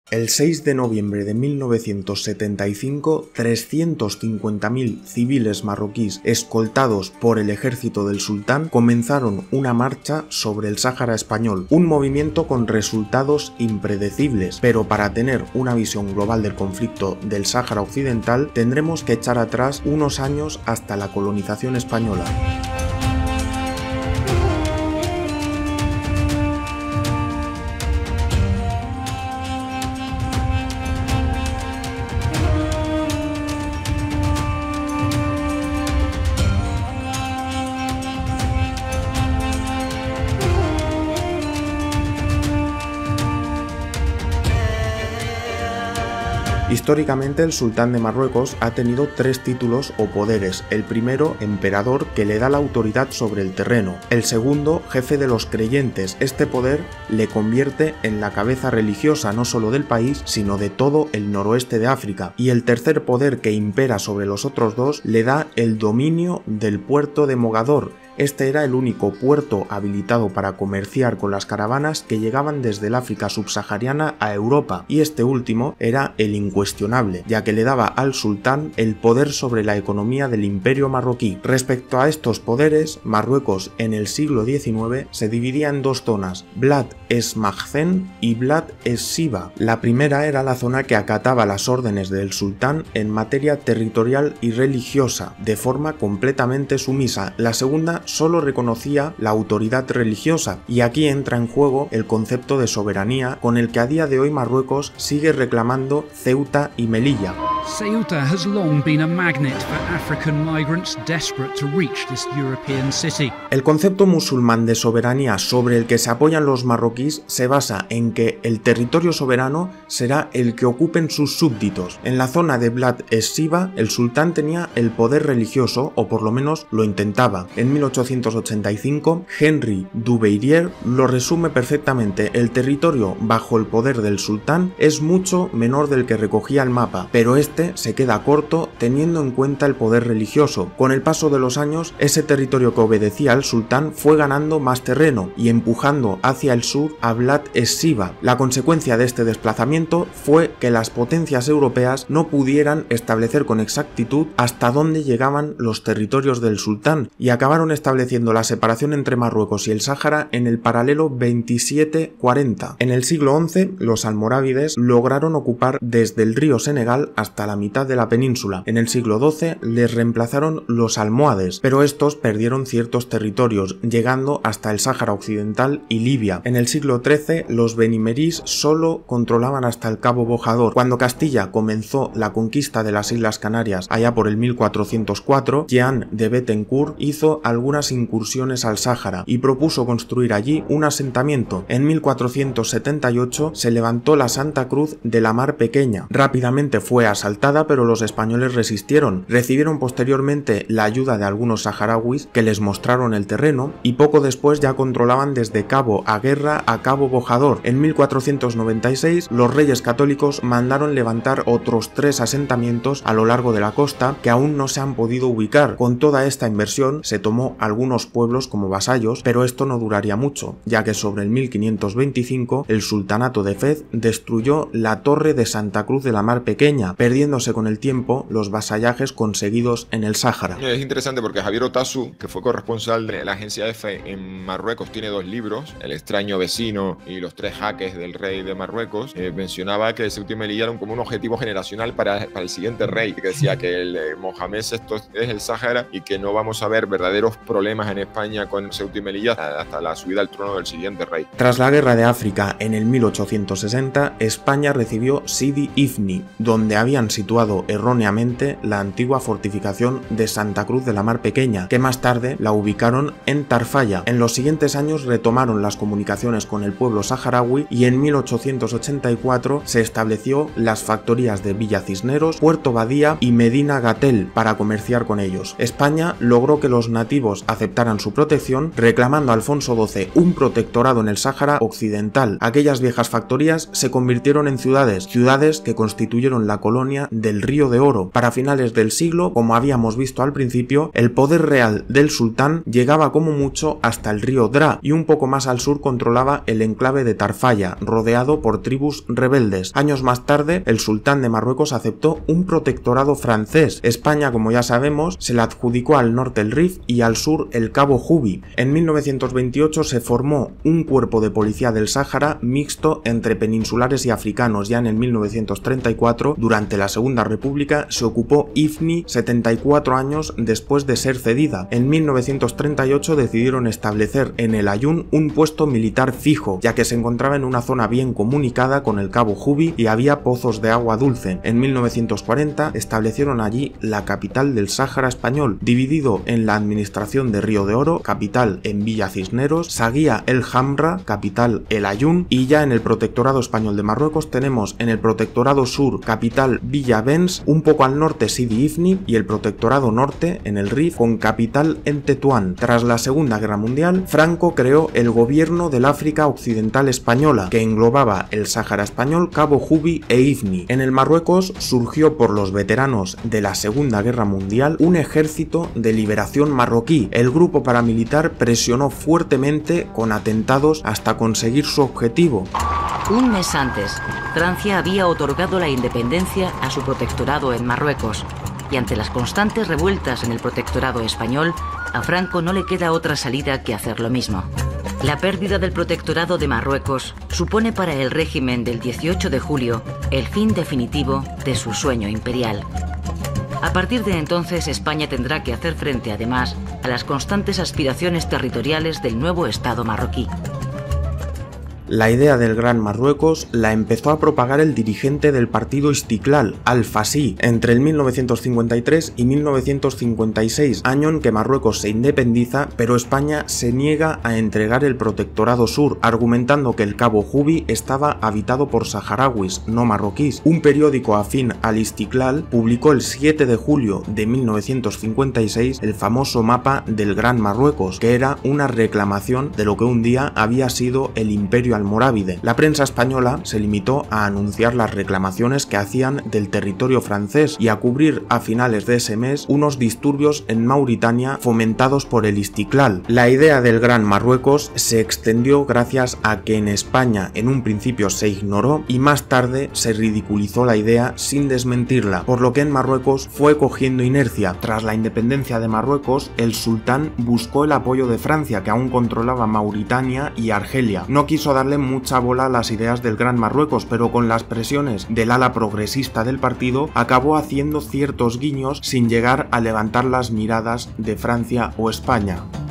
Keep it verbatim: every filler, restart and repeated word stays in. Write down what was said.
El seis de noviembre de mil novecientos setenta y cinco, trescientos cincuenta mil civiles marroquíes escoltados por el ejército del sultán comenzaron una marcha sobre el Sáhara español, un movimiento con resultados impredecibles, pero para tener una visión global del conflicto del Sáhara occidental tendremos que echar atrás unos años hasta la colonización española. Históricamente el sultán de Marruecos ha tenido tres títulos o poderes. El primero, emperador, que le da la autoridad sobre el terreno. El segundo, jefe de los creyentes. Este poder le convierte en la cabeza religiosa no solo del país, sino de todo el noroeste de África. Y el tercer poder, que impera sobre los otros dos, le da el dominio del puerto de Mogador. Este era el único puerto habilitado para comerciar con las caravanas que llegaban desde el África subsahariana a Europa, y este último era el incuestionable, ya que le daba al sultán el poder sobre la economía del imperio marroquí. Respecto a estos poderes, Marruecos en el siglo diecinueve se dividía en dos zonas, Blad es Maghzen y Blad es Siba. La primera era la zona que acataba las órdenes del sultán en materia territorial y religiosa, de forma completamente sumisa. La segunda solo reconocía la autoridad religiosa, y aquí entra en juego el concepto de soberanía con el que a día de hoy Marruecos sigue reclamando Ceuta y Melilla. Ceuta has long been a magnet for African migrants desperate to reach this European city. El concepto musulmán de soberanía sobre el que se apoyan los marroquíes se basa en que el territorio soberano será el que ocupen sus súbditos. En la zona de Blad es Siba, el sultán tenía el poder religioso, o por lo menos lo intentaba. En mil ochocientos ochenta y cinco, Henry Duverrier lo resume perfectamente: el territorio bajo el poder del sultán es mucho menor del que recogía el mapa, pero este se queda corto teniendo en cuenta el poder religioso. Con el paso de los años, ese territorio que obedecía al sultán fue ganando más terreno y empujando hacia el sur a Blad es Siba. La consecuencia de este desplazamiento fue que las potencias europeas no pudieran establecer con exactitud hasta dónde llegaban los territorios del sultán, y acabaron estableciendo la separación entre Marruecos y el Sáhara en el paralelo veintisiete cuarenta. En el siglo once, los almorávides lograron ocupar desde el río Senegal hasta la mitad de la península. En el siglo doce les reemplazaron los almohades, pero estos perdieron ciertos territorios, llegando hasta el Sáhara occidental y Libia. En el siglo trece, los benimerís solo controlaban hasta el Cabo Bojador. Cuando Castilla comenzó la conquista de las Islas Canarias allá por el mil cuatrocientos cuatro, Jean de Bettencourt hizo algunas incursiones al Sáhara y propuso construir allí un asentamiento. En mil cuatrocientos setenta y ocho se levantó la Santa Cruz de la Mar Pequeña. Rápidamente fue asaltada, pero los españoles resistieron. Recibieron posteriormente la ayuda de algunos saharauis que les mostraron el terreno, y poco después ya controlaban desde Cabo Aguerra a Cabo Bojador. En mil cuatrocientos noventa y seis, los reyes católicos mandaron levantar otros tres asentamientos a lo largo de la costa que aún no se han podido ubicar. Con toda esta inversión se tomó algunos pueblos como vasallos, pero esto no duraría mucho, ya que sobre el mil quinientos veinticinco el sultanato de Fez destruyó la torre de Santa Cruz de la Mar Pequeña, perdiéndose con el tiempo los vasallajes conseguidos en el Sáhara. Es interesante porque Javier Otazu, que fue corresponsal de la agencia EFE en Marruecos, tiene dos libros, El extraño vecino y Los tres jaques del rey de Marruecos. Eh, mencionaba que Ceuta y Melilla eran como un objetivo generacional para, para el siguiente rey, que decía que el eh, Mohamed sexto es el Sáhara y que no vamos a ver verdaderos problemas en España con Ceuta y Melilla hasta, hasta la subida al trono del siguiente rey. Tras la guerra de África en el mil ochocientos sesenta, España recibió Sidi Ifni, donde habían situado erróneamente la antigua fortificación de Santa Cruz de la Mar Pequeña, que más tarde la ubicaron en Tarfaya. En los siguientes años retomaron las comunicaciones con el pueblo saharaui, y en mil ochocientos ochenta y cuatro se estableció las factorías de Villa Cisneros, Puerto Badía y Medina Gatel para comerciar con ellos. España logró que los nativos aceptaran su protección, reclamando a Alfonso doce un protectorado en el Sáhara occidental. Aquellas viejas factorías se convirtieron en ciudades, ciudades que constituyeron la colonia Mauritania del Río de Oro. Para finales del siglo, como habíamos visto al principio, el poder real del sultán llegaba como mucho hasta el río Dra y un poco más al sur controlaba el enclave de Tarfaya, rodeado por tribus rebeldes. Años más tarde, el sultán de Marruecos aceptó un protectorado francés. España, como ya sabemos, se le adjudicó al norte el Rif y al sur el Cabo Jubi. En mil novecientos veintiocho se formó un cuerpo de policía del Sáhara mixto entre peninsulares y africanos. Ya en el mil novecientos treinta y cuatro, durante la Segunda República, se ocupó Ifni setenta y cuatro años después de ser cedida. En mil novecientos treinta y ocho decidieron establecer en el Ayun un puesto militar fijo, ya que se encontraba en una zona bien comunicada con el Cabo Jubi y había pozos de agua dulce. En mil novecientos cuarenta establecieron allí la capital del Sáhara español, dividido en la administración de Río de Oro, capital en Villa Cisneros, Saguía el Hamra, capital el Ayun, y ya en el Protectorado Español de Marruecos tenemos en el Protectorado Sur, capital Villa Bens, un poco al norte Sidi Ifni, y el Protectorado Norte en el Rif con capital en Tetuán. Tras la Segunda Guerra Mundial, Franco creó el Gobierno del África Occidental Española, que englobaba el Sáhara español, Cabo Jubi e Ifni. En el Marruecos surgió por los veteranos de la Segunda Guerra Mundial un ejército de liberación marroquí. El grupo paramilitar presionó fuertemente con atentados hasta conseguir su objetivo. Un mes antes, Francia había otorgado la independencia a su protectorado en Marruecos, y ante las constantes revueltas en el protectorado español, a Franco no le queda otra salida que hacer lo mismo. La pérdida del protectorado de Marruecos supone para el régimen del dieciocho de julio el fin definitivo de su sueño imperial. A partir de entonces, España tendrá que hacer frente, además, a las constantes aspiraciones territoriales del nuevo Estado marroquí. La idea del Gran Marruecos la empezó a propagar el dirigente del partido Istiklal, Al-Fassi, entre el mil novecientos cincuenta y tres y mil novecientos cincuenta y seis, año en que Marruecos se independiza, pero España se niega a entregar el Protectorado Sur, argumentando que el Cabo Jubi estaba habitado por saharauis, no marroquíes. Un periódico afín al Istiklal publicó el siete de julio de mil novecientos cincuenta y seis el famoso mapa del Gran Marruecos, que era una reclamación de lo que un día había sido el Imperio almorávide. La prensa española se limitó a anunciar las reclamaciones que hacían del territorio francés y a cubrir a finales de ese mes unos disturbios en Mauritania fomentados por el Istiklal. La idea del Gran Marruecos se extendió gracias a que en España en un principio se ignoró y más tarde se ridiculizó la idea sin desmentirla, por lo que en Marruecos fue cogiendo inercia. Tras la independencia de Marruecos, el sultán buscó el apoyo de Francia, que aún controlaba Mauritania y Argelia. No quiso dar mucha bola a las ideas del Gran Marruecos, pero con las presiones del ala progresista del partido acabó haciendo ciertos guiños sin llegar a levantar las miradas de Francia o España.